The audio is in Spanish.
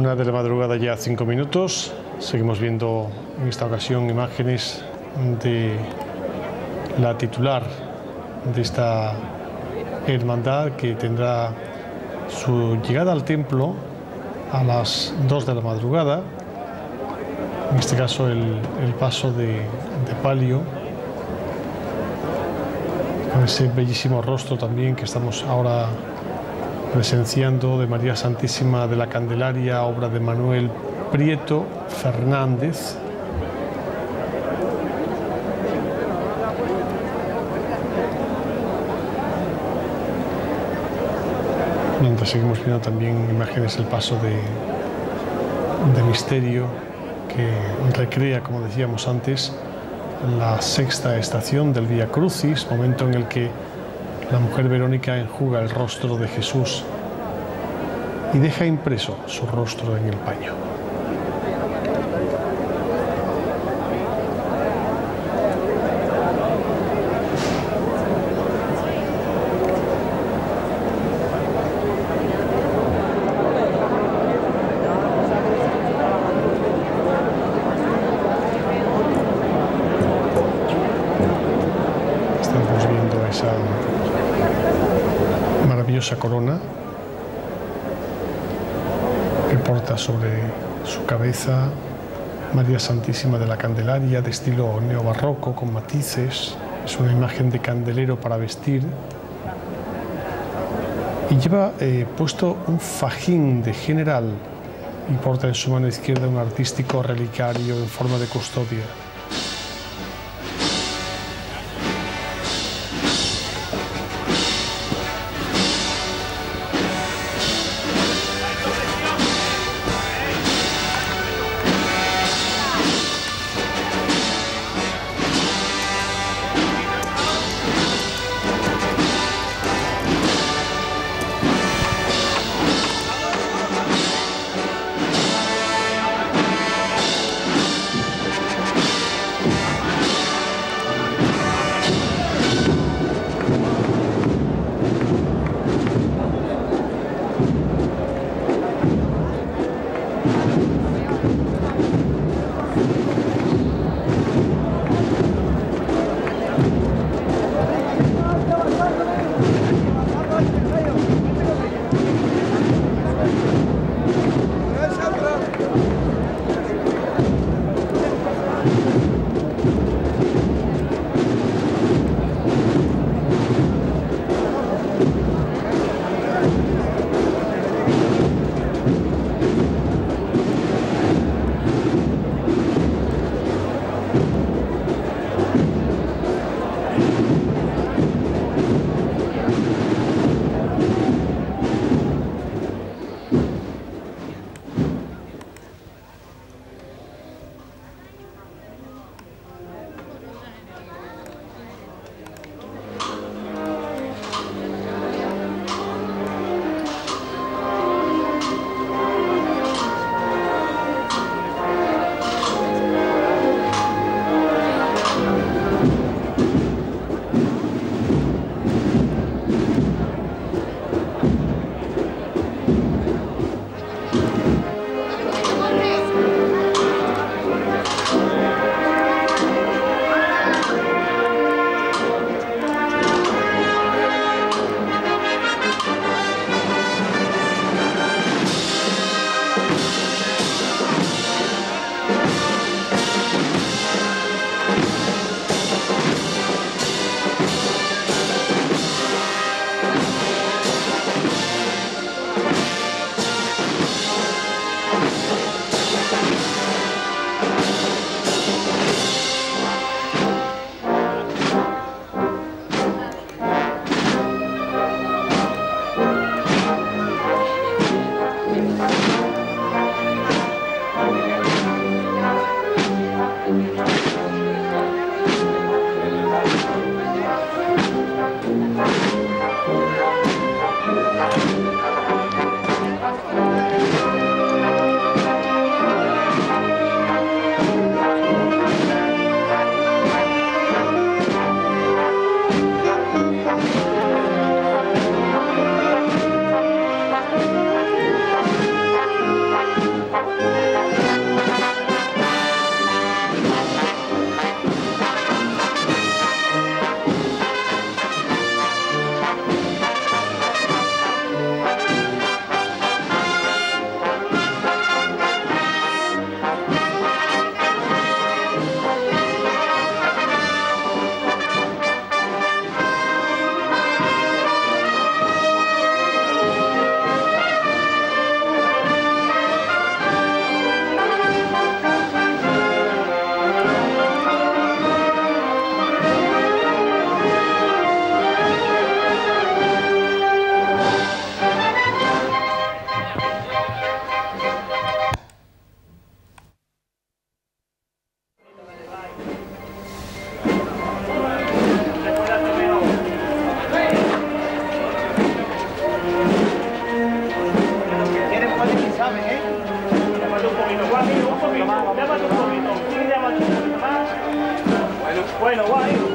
1 de la madrugada, ya 5 minutos. Seguimos viendo en esta ocasión imágenes de la titular de esta hermandad, que tendrá su llegada al templo a las 2 de la madrugada. En este caso el paso de palio, con ese bellísimo rostro también que estamos ahora presenciando, de María Santísima de la Candelaria, obra de Manuel Prieto Fernández. Mientras seguimos viendo también imágenes del paso de misterio, que recrea, como decíamos antes, la 6ª estación del Vía Crucis, momento en el que la mujer Verónica enjuga el rostro de Jesús y deja impreso su rostro en el paño. Estamos viendo esa maravillosa corona que porta sobre su cabeza María Santísima de la Candelaria, de estilo neobarroco, con matices. Es una imagen de candelero para vestir y lleva puesto un fajín de general y porta en su mano izquierda un artístico relicario en forma de custodia. Bueno, guay.